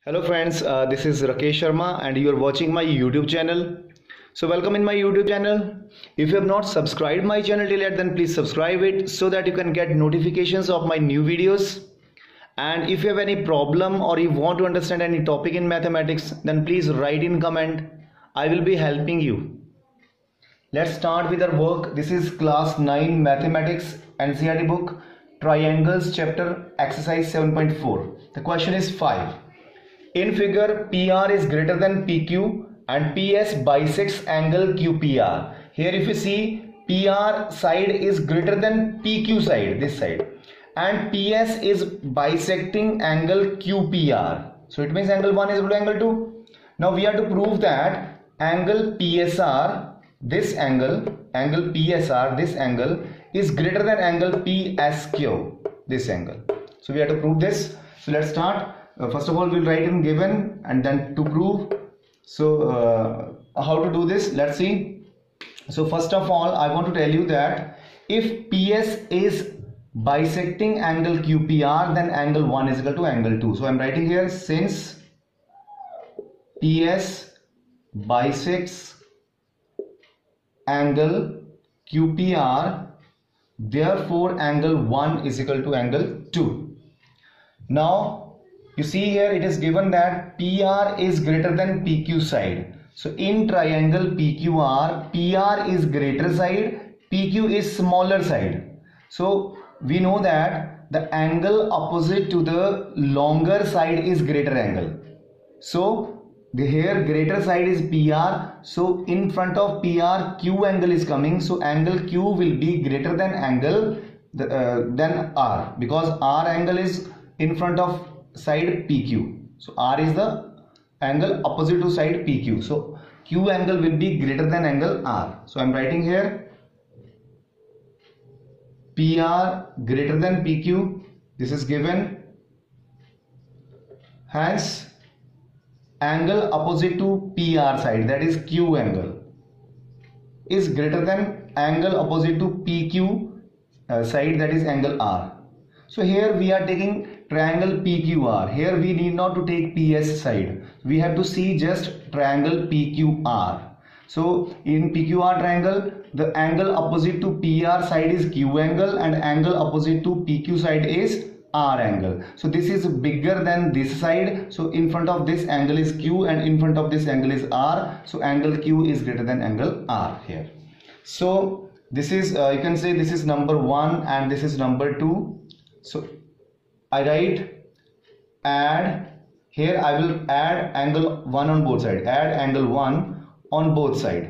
Hello friends, this is Rakesh Sharma and you are watching my YouTube channel. So welcome in my YouTube channel. If you have not subscribed my channel till yet, then please subscribe it so that you can get notifications of my new videos. And if you have any problem or you want to understand any topic in mathematics, then please write in comment. I will be helping you. Let's start with our work. This is class 9 mathematics NCERT book, triangles chapter exercise 7.4. The question is 5. In figure, PR is greater than PQ and PS bisects angle QPR. Here if you see, PR side is greater than PQ side, this side, and PS is bisecting angle QPR. So it means angle 1 is equal to angle 2. Now we have to prove that angle PSR, this angle PSR, this angle is greater than angle PSQ, this angle. So we have to prove this. So let's start. First of all, we'll write in given and then to prove. So how to do this? Let's see. So first of all, I want to tell you that if PS is bisecting angle QPR, then angle 1 is equal to angle 2. So I'm writing here, since PS bisects angle QPR, therefore angle 1 is equal to angle 2. Now you see here it is given that PR is greater than PQ side. So in triangle PQR, PR is greater side, PQ is smaller side. So we know that the angle opposite to the longer side is greater angle. So here greater side is PR. So in front of PR, Q angle is coming. So angle Q will be greater than angle than R, because R angle is in front of side PQ. So R is the angle opposite to side PQ. So Q angle will be greater than angle R. So I am writing here PR greater than PQ. This is given. Hence angle opposite to PR side, that is Q angle, is greater than angle opposite to PQ side, that is angle R. So here we are taking triangle PQR. Here we need not to take PS side. We have to see just triangle PQR. So in PQR triangle, the angle opposite to PR side is Q angle and angle opposite to PQ side is R angle. So this is bigger than this side. So in front of this angle is Q and in front of this angle is R. So angle Q is greater than angle R here. So this is you can say this is number 1 and this is number 2. So I write add, here I will add angle 1 on both sides, add angle 1 on both sides.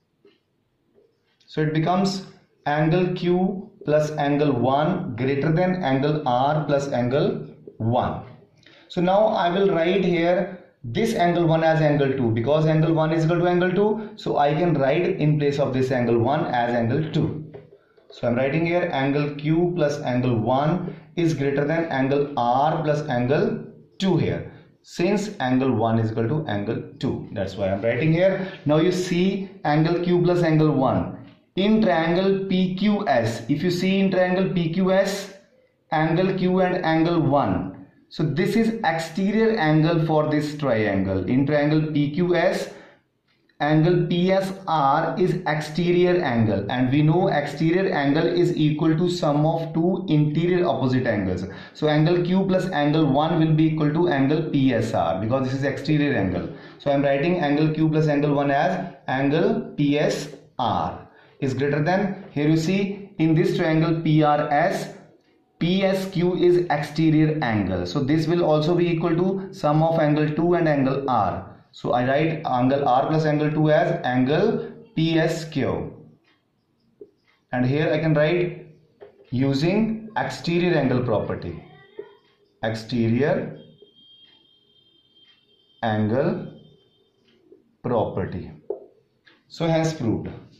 So it becomes angle Q plus angle 1 greater than angle R plus angle 1. So now I will write here this angle 1 as angle 2, because angle 1 is equal to angle 2. So I can write in place of this angle 1 as angle 2. So I'm writing here angle Q plus angle 1 is greater than angle R plus angle 2 here, since angle 1 is equal to angle 2. That's why I'm writing here. Now you see angle Q plus angle 1 in triangle PQS. If you see in triangle PQS, angle Q and angle 1. So this is exterior angle for this triangle. In triangle PQS, angle PSR is exterior angle, and we know exterior angle is equal to sum of two interior opposite angles. So angle Q plus angle 1 will be equal to angle PSR, because this is exterior angle. So I am writing angle Q plus angle 1 as angle PSR is greater than, here you see in this triangle PRS, PSQ is exterior angle. So this will also be equal to sum of angle 2 and angle R. So I write angle R plus angle 2 as angle PSQ. And here I can write using exterior angle property. Exterior angle property. So hence proved.